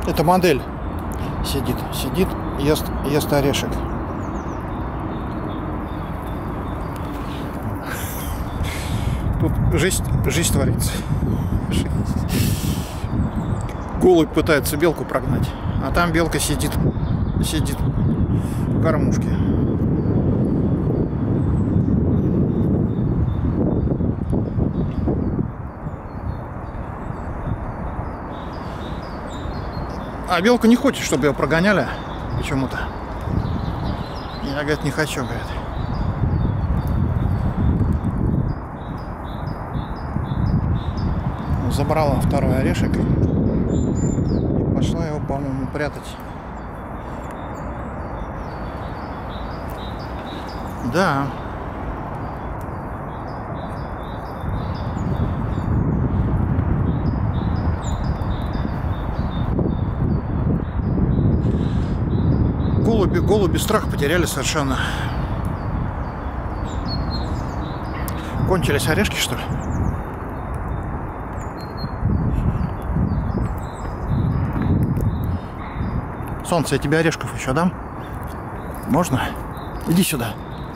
Это модель сидит, ест орешек. Тут жизнь творится. Голубь пытается белку прогнать, а там белка сидит в кормушке. А белка не хочет, чтобы ее прогоняли почему-то. Я, говорит, не хочу, говорит. Забрала второй орешек и пошла его, по-моему, прятать. Да. Голуби страх потеряли совершенно. Кончились орешки, что ли? Солнце, я тебе орешков еще дам? Можно? Иди сюда.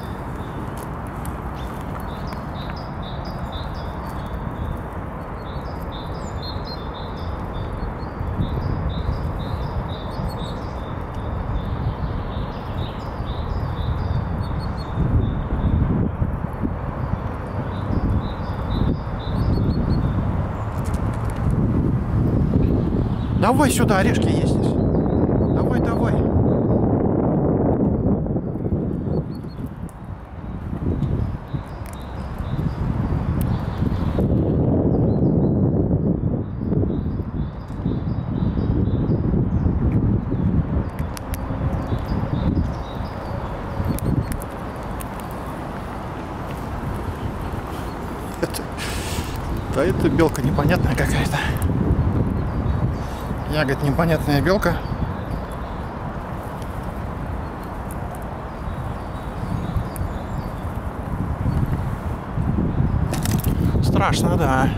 Давай сюда, орешки есть здесь. Давай, давай. Это белка непонятная какая-то. Я, говорит, непонятная белка. Страшно, да.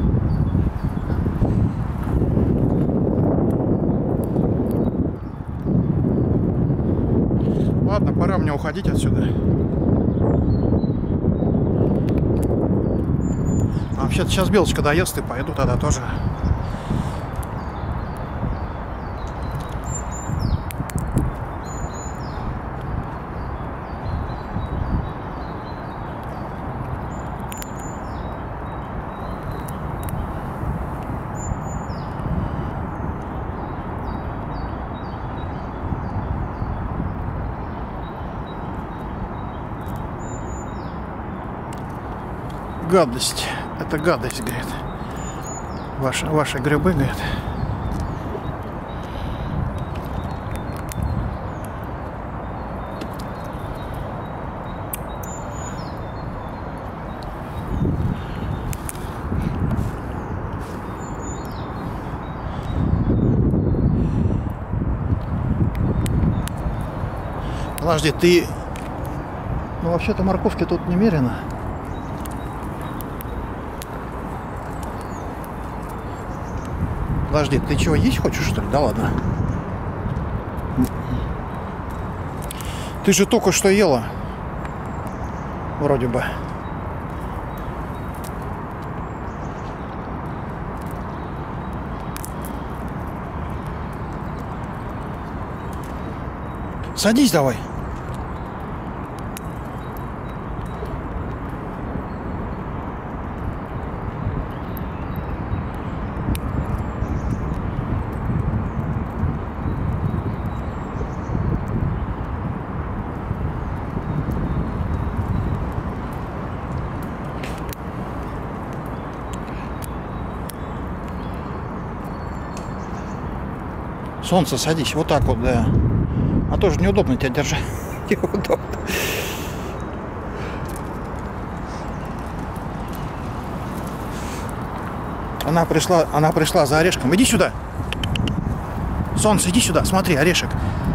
Ладно, пора мне уходить отсюда. А вообще-то сейчас белочка доест и пойду тогда тоже. Гадость. Это гадость, говорит. Ваши грибы, говорит. Подожди, ты... Ну, вообще-то морковки тут немерено. Подожди, ты чего, есть хочешь, что ли? Да ладно. Ты же только что ела. Вроде бы. Садись давай. Солнце, садись, вот так вот, да. А тоже неудобно тебя держать. Неудобно. Она пришла за орешком. Иди сюда. Солнце, иди сюда, смотри, орешек.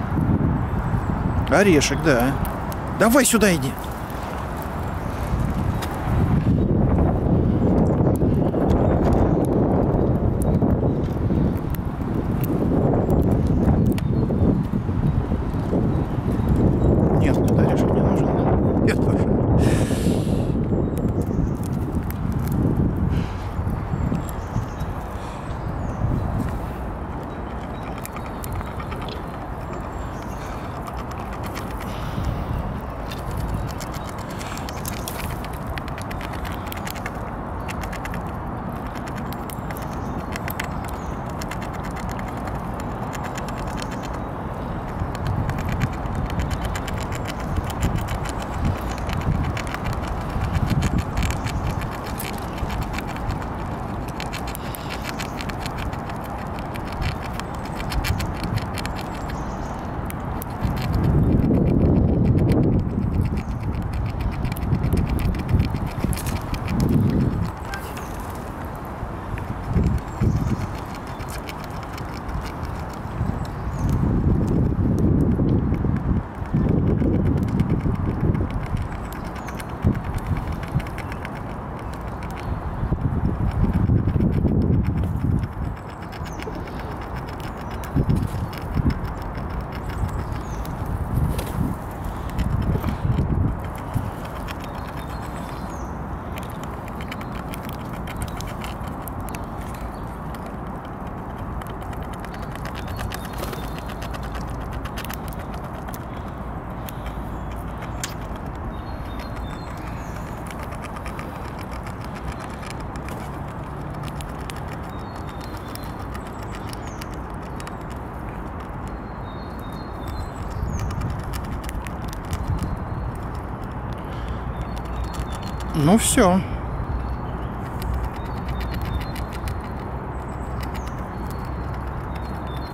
Орешек, да. Давай сюда иди. Ну все.